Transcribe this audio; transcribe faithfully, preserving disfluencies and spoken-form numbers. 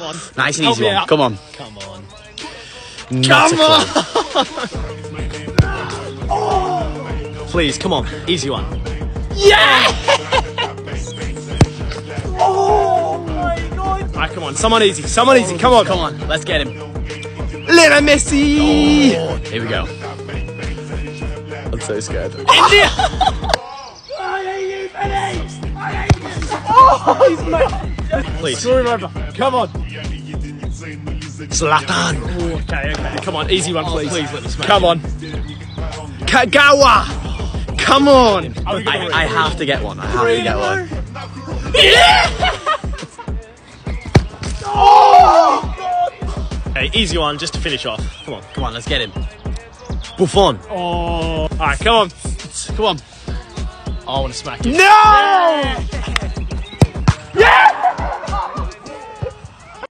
Come on. Nice and Help easy me one. out. Come on. Come on. Not Come a on! clue. Please, come on. Easy one. Yeah! Oh my god! Alright, come on. Someone easy. Someone easy. Come on. Come on, let's get him. Little Messi! Oh, here we go. I'm so scared. India! I hate you, Benny! I hate you! Oh, he's mad! Please. Screw him over. Come on. Zlatan. Ooh, okay, okay. Come on. Easy one, please. Oh, please let me smash Come him. on. Kagawa! Come on! I, I have to get one. I have to get one. Yeah! Oh! Okay, easy one, just to finish off. Come on. Come on, let's get him. Buffon. Oh. Alright, come on. Come on. I want to smack him. No!